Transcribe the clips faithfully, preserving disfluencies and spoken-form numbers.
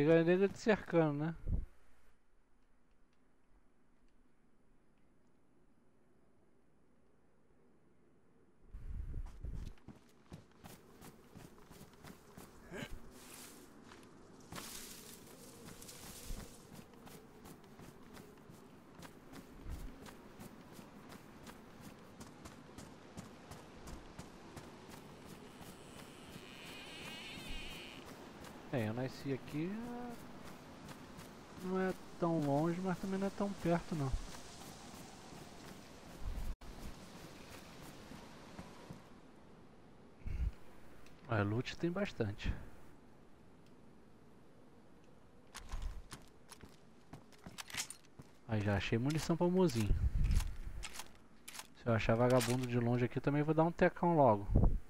Chega a nega te cercando, né? É, eu nasci aqui, não é tão longe, mas também não é tão perto não. A loot tem bastante. Aí já achei munição pra mozinho. Se eu achar vagabundo de longe aqui, também vou dar um tecão logo.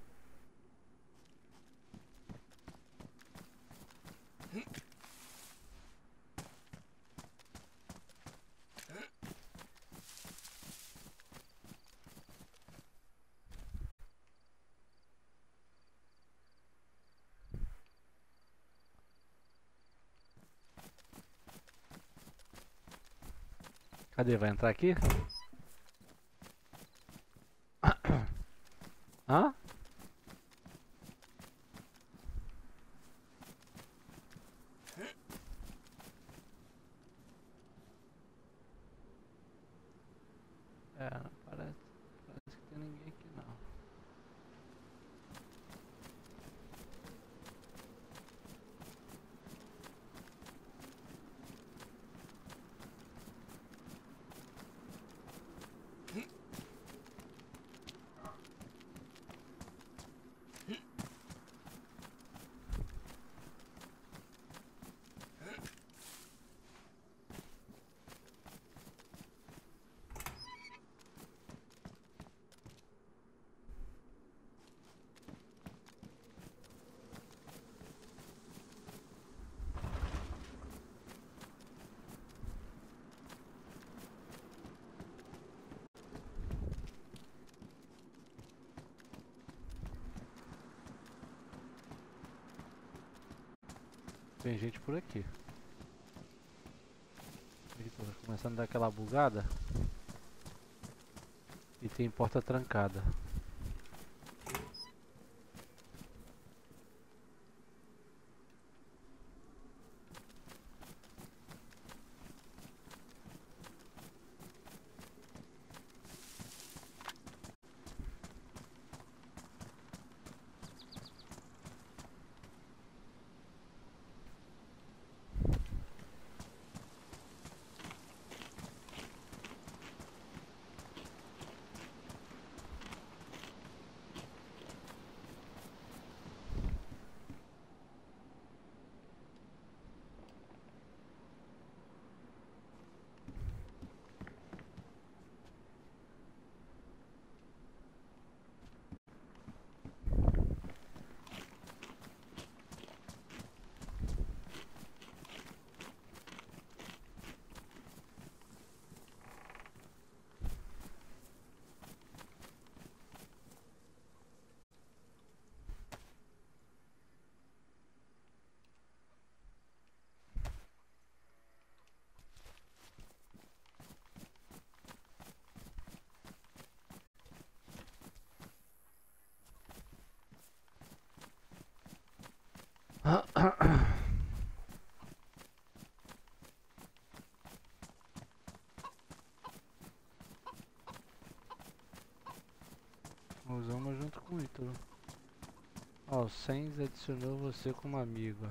Cadê? Vai entrar aqui? Hã? É, parece, parece que tem ninguém aqui não. Tem gente por aqui. Eita, tá começando a dar aquela bugada. E tem porta trancada. Usamos junto com o Ítalo. Ó, o Sens adicionou você como amigo.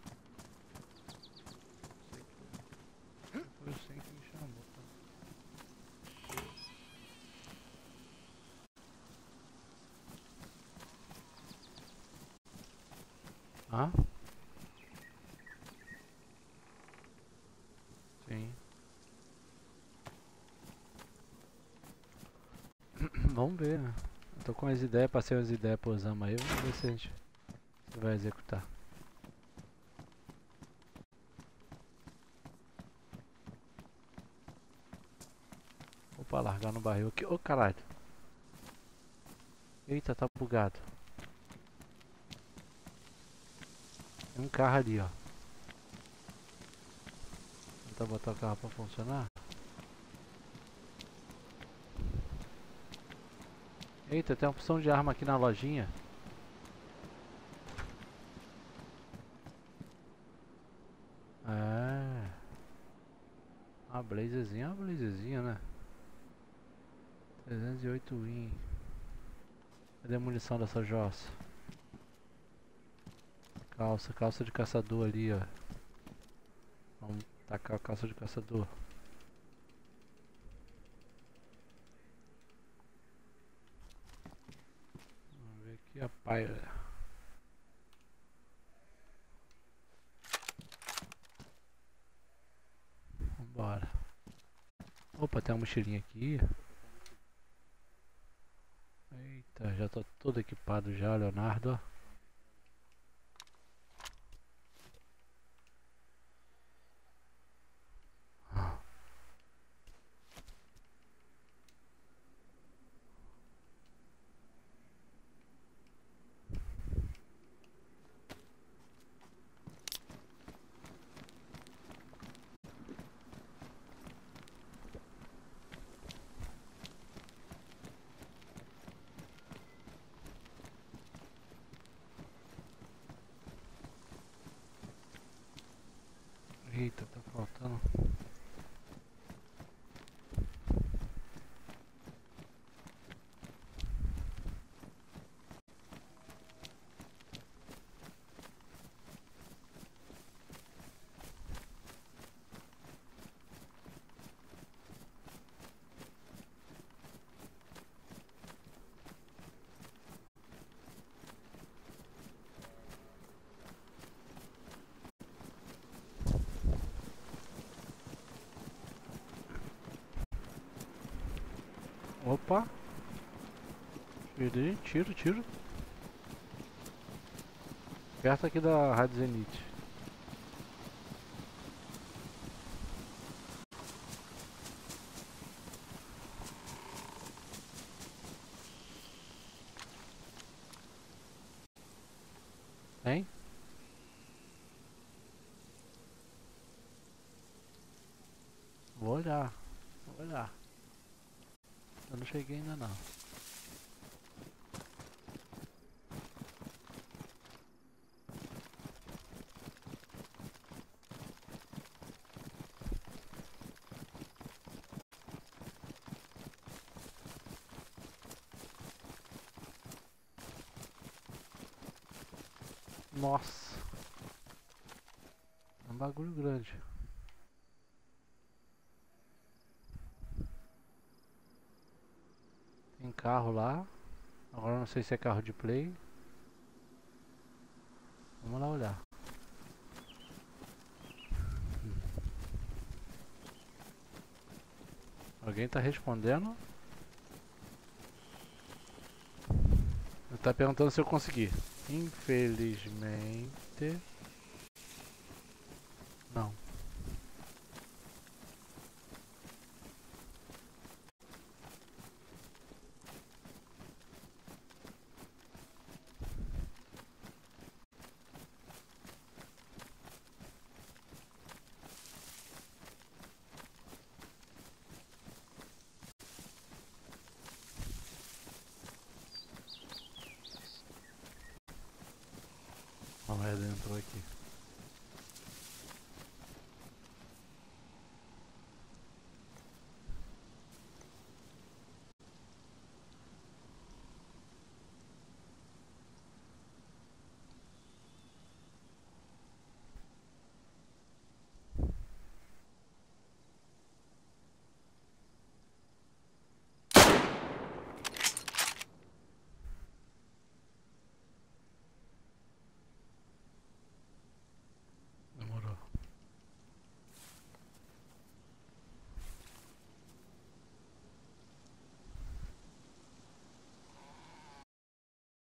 Foi o Sens que me chamou. Hã? Sim. Vamos ver, né? Eu tô com as ideias, passei as ideias pro Osama aí, vamos ver se a gente se vai executar. Opa, largar no barril aqui. Ô, caralho. Eita, tá bugado. Tem um carro ali, ó. tentar botar o carro pra funcionar. Eita, tem uma opção de arma aqui na lojinha. É. Uma blazezinha, uma blazezinha, né? trezentos e oito win. Cadê a munição dessa jossa? Calça, calça de caçador ali, ó. Vamos tacar a calça de caçador. Vamos ver aqui a paira. Vambora. Opa, tem uma mochilinha aqui. Eita, já tô todo equipado já, Leonardo, ó. Eita, tá faltando. Opa! Tiro, tiro, tiro. Perto aqui da Rádio Zenit. Tem? Vou olhar. Vou olhar. Eu não cheguei ainda não. Nossa. É um bagulho grande. Tem carro lá. Agora não sei se é carro de play. Vamos lá olhar. Alguém tá respondendo? Ele tá perguntando se eu consegui. Infelizmente... não. A merda entrou aqui.